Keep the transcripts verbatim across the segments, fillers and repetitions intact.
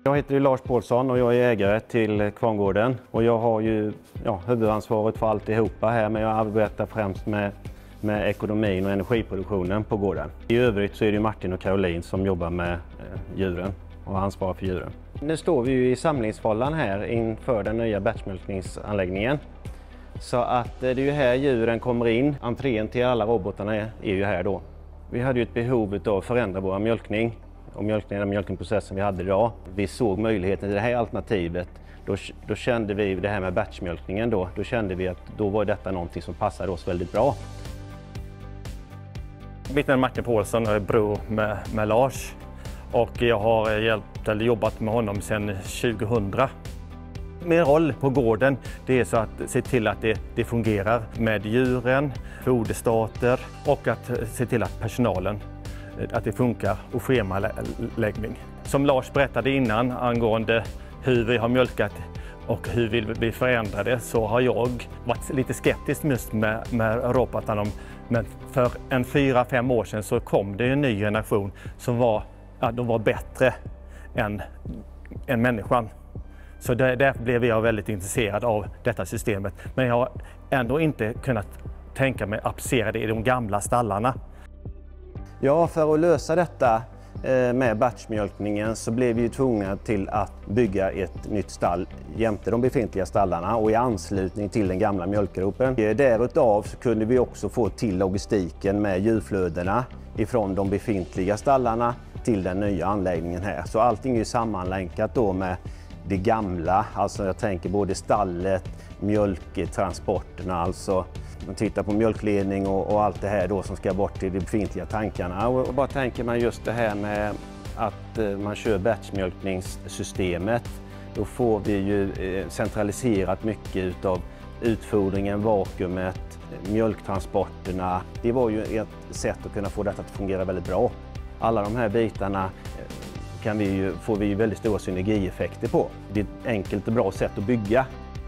Jag heter Lars Paulsson och jag är ägare till Kvarngården. Och jag har ju ja, huvudansvaret för alltihopa här, men jag arbetar främst med, med ekonomin och energiproduktionen på gården. I övrigt så är det Martin och Caroline som jobbar med eh, djuren och har ansvar för djuren. Nu står vi ju i samlingsfållan här inför den nya batchmjölkningsanläggningen. Så att det är ju här djuren kommer in. Entrén till alla robotarna är, är ju här då. Vi hade ju ett behov av att förändra vår mjölkning och mjölkningen, den mjölkningsprocessen vi hade idag. Vi såg möjligheten i det här alternativet. Då, då kände vi det här med batchmjölkningen då. Då kände vi att då var detta någonting som passade oss väldigt bra. Mitt namn är Martin Paulsson och är bror med, med Lars. Och jag har hjälpt, eller jobbat med honom sedan tjugohundra. Min roll på gården det är så att se till att det, det fungerar med djuren, foderstater och att se till att personalen att det funkar och schemaläggning. Som Lars berättade innan angående hur vi har mjölkat och hur vi vill förändra det, så har jag varit lite skeptisk just med, med robotarna. Men för en fyra, fem år sedan så kom det en ny generation som var, ja, de var bättre än, än människan. Så där, därför blev jag väldigt intresserad av detta systemet. Men jag har ändå inte kunnat tänka mig att applicera det i de gamla stallarna. Ja, för att lösa detta med batchmjölkningen så blev vi tvungna till att bygga ett nytt stall jämte de befintliga stallarna och i anslutning till den gamla mjölkgropen. Därutav så kunde vi också få till logistiken med djurflödena ifrån de befintliga stallarna till den nya anläggningen här. Så allting är sammanlänkat då med det gamla, alltså jag tänker både stallet, mjölktransporterna, alltså man tittar på mjölkledning och, och allt det här då som ska bort till de befintliga tankarna. Och bara tänker man just det här med att man kör batchmjölkningssystemet, då får vi ju centraliserat mycket utav utfodringen, vakuumet, mjölktransporterna. Det var ju ett sätt att kunna få detta att fungera väldigt bra. Alla de här bitarna kan vi ju, får vi ju väldigt stora synergieffekter på. Det är ett enkelt och bra sätt att bygga.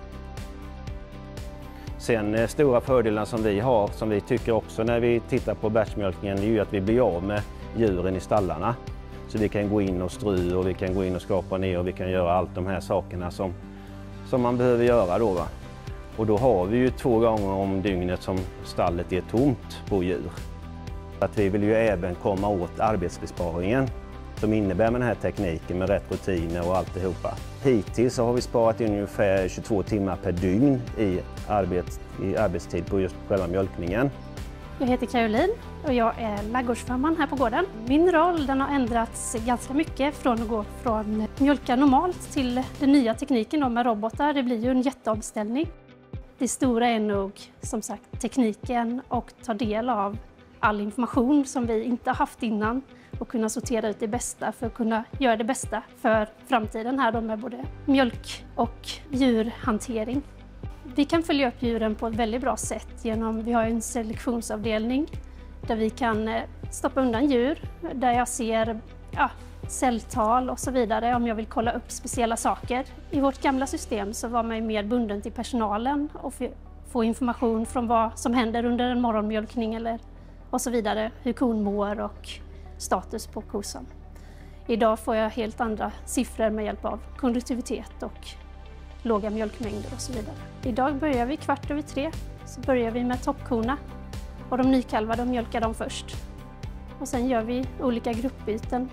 Sen stora fördelar som vi har, som vi tycker också när vi tittar på batchmjölkningen, är ju att vi blir av med djuren i stallarna. Så vi kan gå in och stry och vi kan gå in och skapa ner och vi kan göra allt de här sakerna som, som man behöver göra då. Va? Och då har vi ju två gånger om dygnet som stallet är tomt på djur. Att vi vill ju även komma åt arbetsbesparingen som innebär med den här tekniken med rätt rutiner och alltihopa. Hittills så har vi sparat in ungefär tjugotvå timmar per dygn i, arbets, i arbetstid på just själva mjölkningen. Jag heter Caroline och jag är ladugårdsförman här på gården. Min roll den har ändrats ganska mycket från att gå från mjölka normalt till den nya tekniken med robotar. Det blir ju en jätteomställning. Det stora är nog som sagt tekniken och ta del av all information som vi inte har haft innan och kunna sortera ut det bästa för att kunna göra det bästa för framtiden här då med både mjölk och djurhantering. Vi kan följa upp djuren på ett väldigt bra sätt genom, vi har en selektionsavdelning där vi kan stoppa undan djur, där jag ser ja, celltal och så vidare om jag vill kolla upp speciella saker. I vårt gamla system så var man mer bunden till personalen och få information från vad som händer under en morgonmjölkning eller och så vidare, hur kon mår och status på kossan. Idag får jag helt andra siffror med hjälp av konduktivitet och låga mjölkmängder och så vidare. Idag börjar vi kvart över tre, så börjar vi med toppkorna och de nykalvade mjölkar dem först. Och sen gör vi olika gruppbyten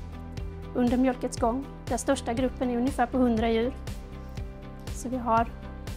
under mjölkets gång. Den största gruppen är ungefär på hundra djur. Så vi har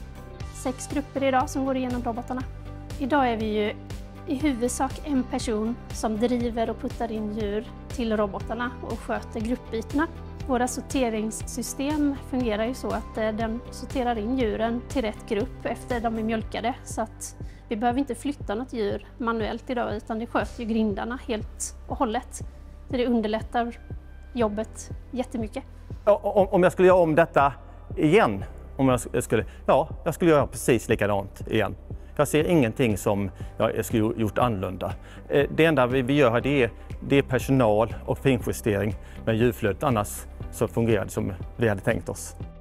sex grupper idag som går igenom robotarna. Idag är vi ju i huvudsak en person som driver och puttar in djur till robotarna och sköter gruppbytena. Våra sorteringssystem fungerar ju så att den sorterar in djuren till rätt grupp efter de är mjölkade. Så att vi behöver inte flytta något djur manuellt idag utan det sköter ju grindarna helt och hållet. Så det underlättar jobbet jättemycket. Om jag skulle göra om detta igen, om jag skulle, ja, jag skulle göra precis likadant igen. Jag ser ingenting som jag skulle gjort annorlunda. Det enda vi gör det är, det är personal och finjustering med djurflödet, annars så fungerar det som vi hade tänkt oss.